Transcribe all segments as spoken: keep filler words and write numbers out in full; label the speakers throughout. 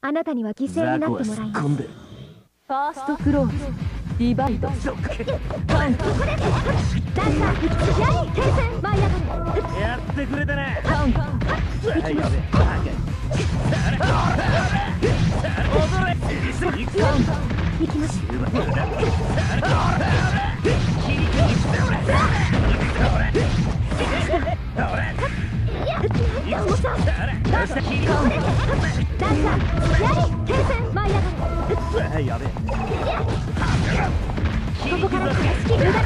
Speaker 1: あなたには犠牲になってもらいます。フ
Speaker 2: ァーストクローズディバイドカウント。
Speaker 1: ここです。ダンサーやり停戦舞い上がれ。
Speaker 3: やってくれたな。
Speaker 2: カウント。
Speaker 1: 行きます。
Speaker 3: 踊れ。
Speaker 2: カウント。
Speaker 1: 行きます。
Speaker 3: やべえ。
Speaker 1: ここから正式無駄です。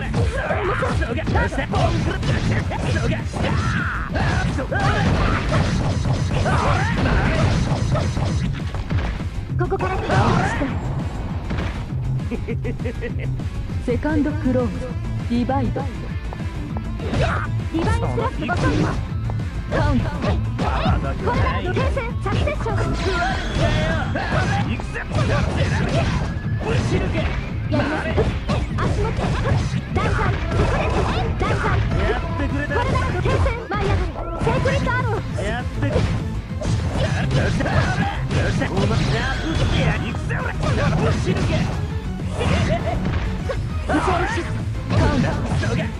Speaker 1: ここから
Speaker 2: セカンドクローズディバイド
Speaker 1: ディバインスラッシュご勝利。
Speaker 2: カウント。
Speaker 1: これが停戦着セッション。やります。足元ダンサーここです。ダンサーこれが停戦舞い上がれ。セークリッドアロー。
Speaker 3: やってくれ。よっしゃよっしゃ。お前なぶってやにくせ俺。死ぬけ。
Speaker 1: 後ろ足
Speaker 2: カウント。
Speaker 3: よっしゃ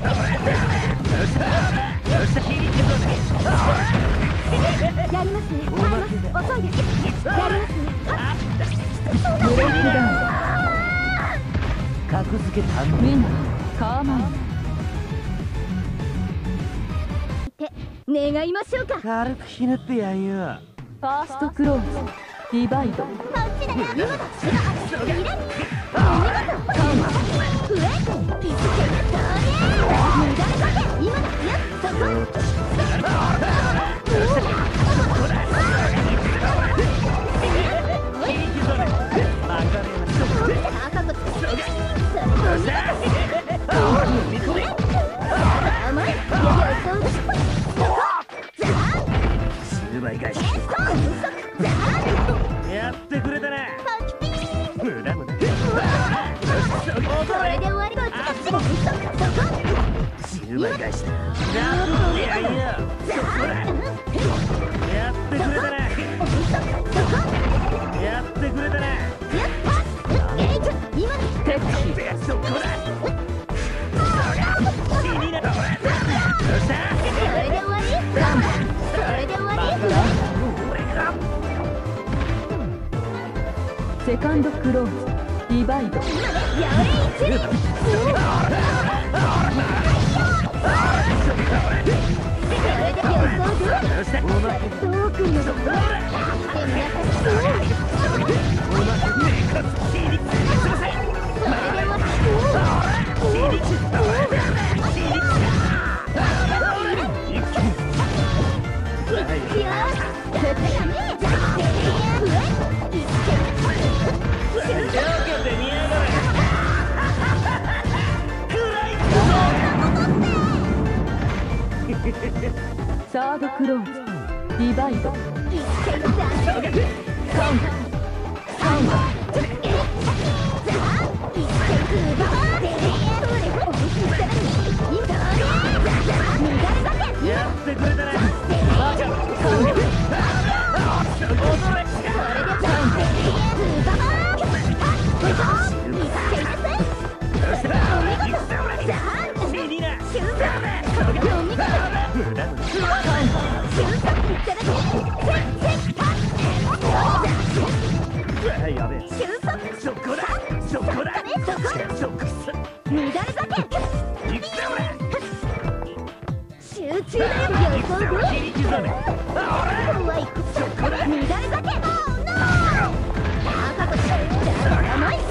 Speaker 3: よっしゃ。切り刻め。
Speaker 1: やりますね。耐えます。遅いです。やりますね。
Speaker 2: ブレイクダウン。
Speaker 3: 格付けたん
Speaker 2: ウィナーカーマイ
Speaker 1: って願いましょうか。
Speaker 3: 軽くひねってやんよ。
Speaker 2: ファーストクローズディバイド
Speaker 1: こっちだ。今だ。入れ。カウント。上。ピスケルトーゲ。無駄にかけ。今だ。やっそこ。
Speaker 3: やってくれたな。無駄無駄。
Speaker 1: これで終わり。こっちだ。そこ。
Speaker 3: 十倍返しだ。いやいや。やってくれたな。やってくれたな。
Speaker 2: テッキー
Speaker 3: そこだ。死にな。よっしゃ。
Speaker 1: それで終わり。それで終わり。
Speaker 2: セカンドクローズディバイド
Speaker 1: やれ一輪。それで予想どう
Speaker 3: よっしゃ。
Speaker 1: どうくんのところ
Speaker 2: サードクローズディバイドカウント。カウント。
Speaker 3: やってくれたな。やべえ。そこだ。そこだ。そこさ。
Speaker 1: 乱れ酒。
Speaker 3: 行くぜ俺。
Speaker 1: 集中だよ。予想どう。
Speaker 3: 切り刻め。
Speaker 1: 怖いこと。乱れ酒。赤子ちゃん。甘い。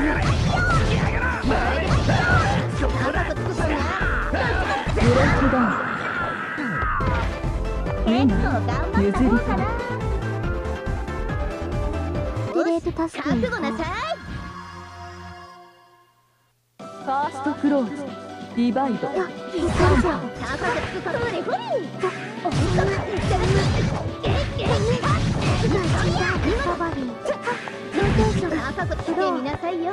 Speaker 3: そこだ。
Speaker 2: ブレイクダウン。ウィナー譲りかな。
Speaker 1: グレートタスク覚悟なさい。
Speaker 2: ファーストクローズディバイド
Speaker 1: いい感じ。赤くつくからフレフレ。おみそいただきええ今今バディローテーション赤くつけみなさいよ。や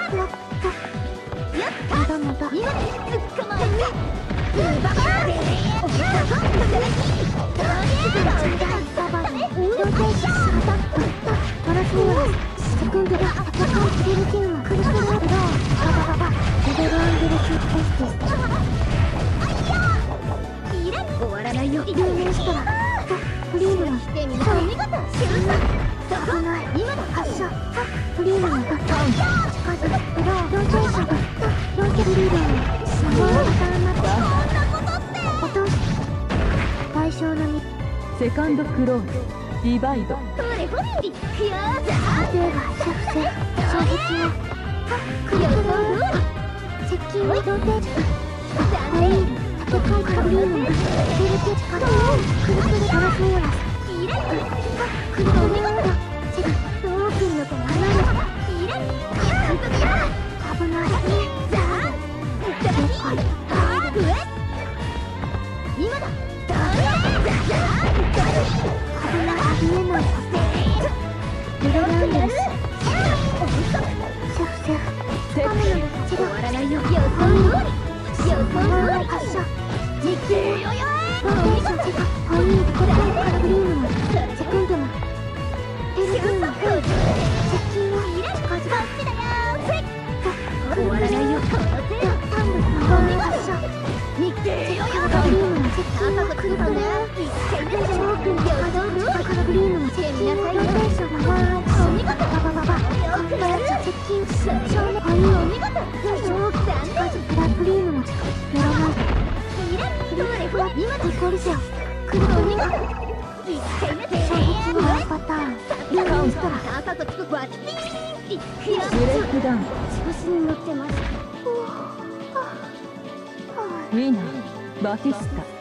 Speaker 1: ったまだまだ今つっかまえババーおみそいただきローテーションングルアタックスリルキングクリスタルアブドーババババレベルアンゲルチューテステスいらん終わらないよ有名したらフリームの否定にお見事シュート危ない今だ発射フリームの近づく裏を同調者がロケフリーダーにすごいパターンなってこんなことって落とす対象のに
Speaker 2: セカンドクローズディバイド
Speaker 1: それほりくよーじゃ例えばシャフセ衝撃をくよそう接近を同定値残念戦いカブリームがセルテチカドくるくるガラスオーラスイレンくるお見事チェクドークンのと離れイレン監督や危ないザーンいただきハーブへ今だダメザーンいただき危ないありえないレベルアンゲルスシャフセフ
Speaker 2: セクシー
Speaker 1: 終わらないよ予想通り予想通り発射実験よよローテーションチェックファインコライカラブリームのセコンドのテルフーの接近を近づく終わらないよこのせいタングのファイン発射日経よよカラブリームの接近をくるくる一回でしょオープンで稼働るカラブリームの接近をローテーションがお見事ババババカンパラチ接近少年ファインお見事超近づくラブリームの近く目の前いらんフレフは今実行リセオクルお見事一回目で衝撃のワンパターンルームストラ朝とつくバチピーンっていや
Speaker 2: ブレイクダウン
Speaker 1: 調子に乗ってます
Speaker 2: ウィナーバティスタ